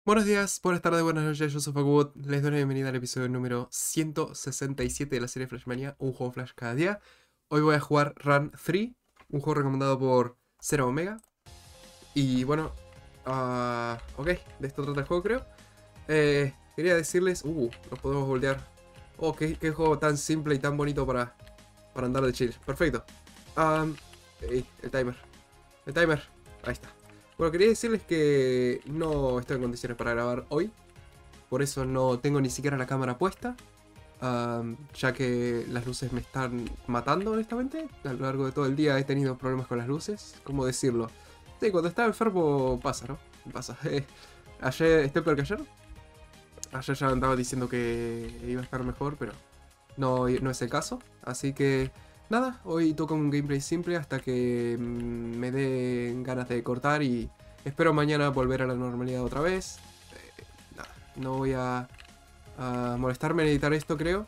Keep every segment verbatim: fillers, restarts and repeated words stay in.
Buenos días, buenas tardes, buenas noches, yo soy Facuwood. Les doy la bienvenida al episodio número ciento sesenta y siete de la serie Flashmania, un juego Flash cada día. Hoy voy a jugar Run tres, un juego recomendado por Zero Omega. Y bueno, uh, ok, de esto trata el juego creo. Eh, quería decirles, uh, nos podemos voltear. Oh, qué, qué juego tan simple y tan bonito para, para andar de chill. Perfecto. Um, ey, el timer, el timer, ahí está. Bueno, quería decirles que no estoy en condiciones para grabar hoy. Por eso no tengo ni siquiera la cámara puesta. Um, ya que las luces me están matando, honestamente. A lo largo de todo el día he tenido problemas con las luces. ¿Cómo decirlo? Sí, cuando estaba enfermo pasa, ¿no? Pasa. Eh, ayer, estoy peor que ayer. Ayer ya andaba diciendo que iba a estar mejor, pero no, no es el caso. Así que nada, hoy toco un gameplay simple hasta que mmm, me den ganas de cortar y espero mañana volver a la normalidad otra vez. Eh, nada, no voy a, a molestarme en editar esto, creo.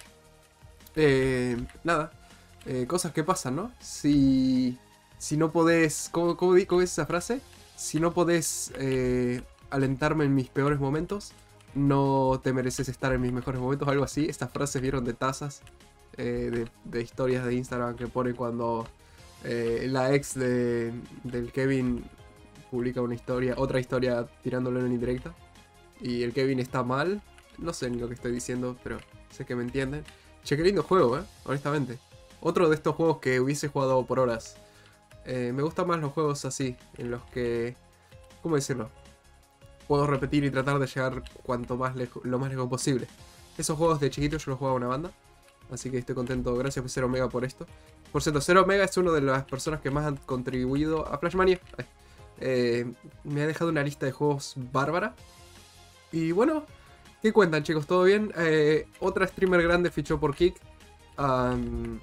Eh, nada, eh, cosas que pasan, ¿no? Si, si no podés... ¿Cómo, cómo, cómo es esa frase? Si no podés eh, alentarme en mis peores momentos, no te mereces estar en mis mejores momentos, algo así. Estas frases vieron de tazas. Eh, de, de historias de Instagram que pone cuando eh, la ex de, del Kevin publica una historia, otra historia tirándole en indirecta y el Kevin está mal. No sé ni lo que estoy diciendo, pero sé que me entienden. Che, qué lindo juego, eh, honestamente. Otro de estos juegos que hubiese jugado por horas. Eh, me gustan más los juegos así, en los que, ¿cómo decirlo? Puedo repetir y tratar de llegar cuanto más lejos, lo más lejos posible. Esos juegos de chiquito yo los jugaba a una banda. Así que estoy contento, gracias por Zero Omega por esto. Por cierto, Zero Omega es una de las personas que más han contribuido a Flashmania. Eh, me ha dejado una lista de juegos bárbara. Y bueno, ¿qué cuentan, chicos? ¿Todo bien? Eh, otra streamer grande fichó por Kick. Um,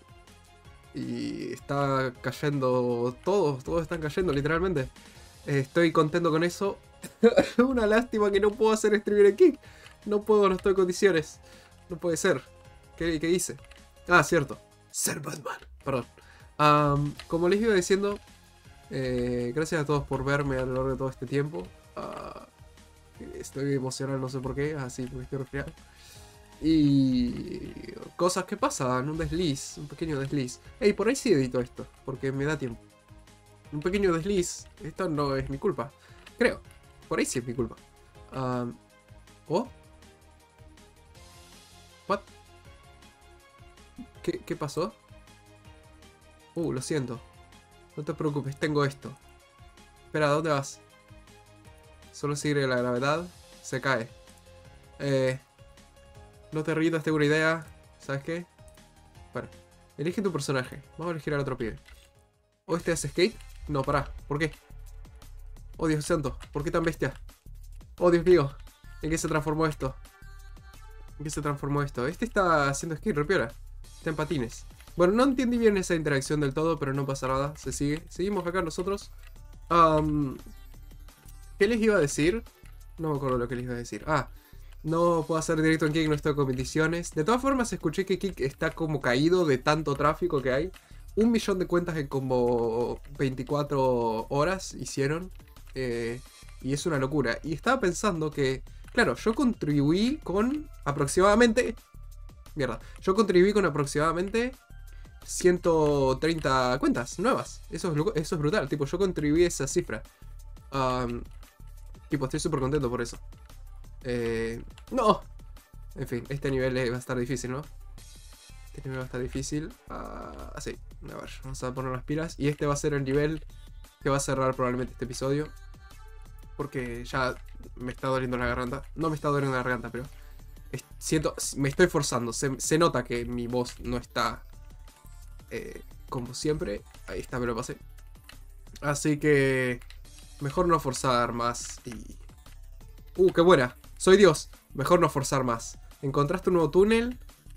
y está cayendo, todos, todos están cayendo literalmente. Eh, estoy contento con eso. Una lástima que no puedo hacer streamer en Kick. No puedo, no estoy en condiciones. No puede ser. ¿Qué, ¿Qué hice? Ah, cierto. Ser Batman. Perdón. Um, como les iba diciendo, eh, gracias a todos por verme a lo largo de todo este tiempo. Uh, estoy emocionado, no sé por qué, así porque estoy resfriado. Y cosas que pasan, un desliz, un pequeño desliz. Ey, por ahí sí edito esto, porque me da tiempo. Un pequeño desliz, esto no es mi culpa. Creo, por ahí sí es mi culpa. Um, ¿Oh? ¿What? ¿Qué, ¿Qué pasó? Uh, lo siento. No te preocupes, tengo esto. Espera, ¿a dónde vas? Solo sigue la gravedad. Se cae. Eh, no te rindas, tengo una idea. ¿Sabes qué? Bueno, elige tu personaje. Vamos a elegir al otro pibe. ¿O este hace skate? No, pará. ¿Por qué? Oh, Dios santo. ¿Por qué tan bestia? Oh, Dios mío. ¿En qué se transformó esto? ¿En qué se transformó esto? Este está haciendo skate, repiola. Está en patines. Bueno, no entendí bien esa interacción del todo, pero no pasa nada. Se sigue. Seguimos acá nosotros. Um, ¿Qué les iba a decir? No me acuerdo lo que les iba a decir. Ah, no puedo hacer directo en Kick, no estoy en competiciones. De todas formas, escuché que Kick está como caído de tanto tráfico que hay. Un millón de cuentas en como veinticuatro horas hicieron. Eh, y es una locura. Y estaba pensando que, claro, yo contribuí con aproximadamente... Mierda, yo contribuí con aproximadamente ciento treinta cuentas nuevas. Eso es, eso es brutal, tipo, yo contribuí esa cifra. Um, tipo, estoy súper contento por eso. Eh, ¡No! En fin, este nivel va a estar difícil, ¿no? Este nivel va a estar difícil. Uh, así, a ver, vamos a poner las pilas. Y este va a ser el nivel que va a cerrar probablemente este episodio. Porque ya me está doliendo la garganta. No me está doliendo la garganta, pero... Siento, me estoy forzando, se, se nota que mi voz no está eh, como siempre. Ahí está, me lo pasé. Así que mejor no forzar más y... Uh, qué buena, soy Dios. Mejor no forzar más. Encontraste un nuevo túnel.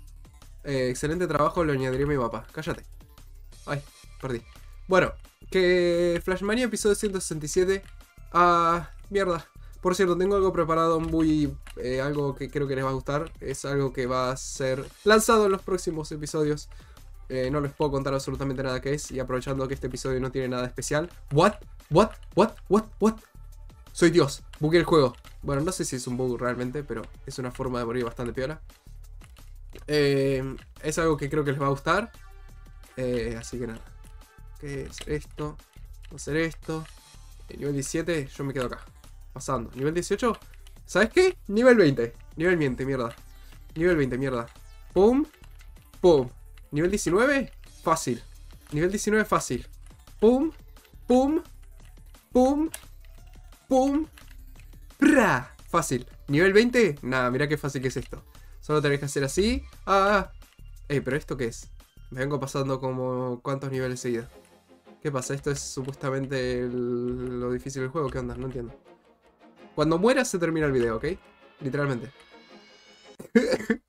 eh, Excelente trabajo, lo añadiré a mi mapa. Cállate. Ay, perdí. Bueno, que Flashmania episodio ciento sesenta y siete. Ah, mierda. Por cierto, tengo algo preparado muy... Eh, algo que creo que les va a gustar. Es algo que va a ser lanzado en los próximos episodios. Eh, no les puedo contar absolutamente nada que es. Y aprovechando que este episodio no tiene nada especial. ¿What? ¿What? ¿What? ¿What? ¿What? Soy Dios. Bugué el juego. Bueno, no sé si es un bug realmente, pero es una forma de morir bastante piola. Eh, es algo que creo que les va a gustar. Eh, así que nada. ¿Qué es esto? Vamos a hacer esto. Eh, nivel diecisiete, yo me quedo acá. Pasando. Nivel dieciocho. ¿Sabes qué? Nivel veinte. Nivel veinte, mierda. Nivel veinte, mierda. Pum. Pum. Nivel diecinueve. Fácil. Nivel diecinueve, fácil. Pum. Pum. Pum. Pum. ¡Pra! Fácil. Nivel veinte. Nada, mirá qué fácil que es esto. Solo tenés que hacer así. Ah. Eh, pero ¿esto qué es? Me vengo pasando como... ¿Cuántos niveles seguidos? ¿Qué pasa? Esto es supuestamente el- lo difícil del juego. ¿Qué onda? No entiendo. Cuando mueras se termina el video, ¿ok? Literalmente.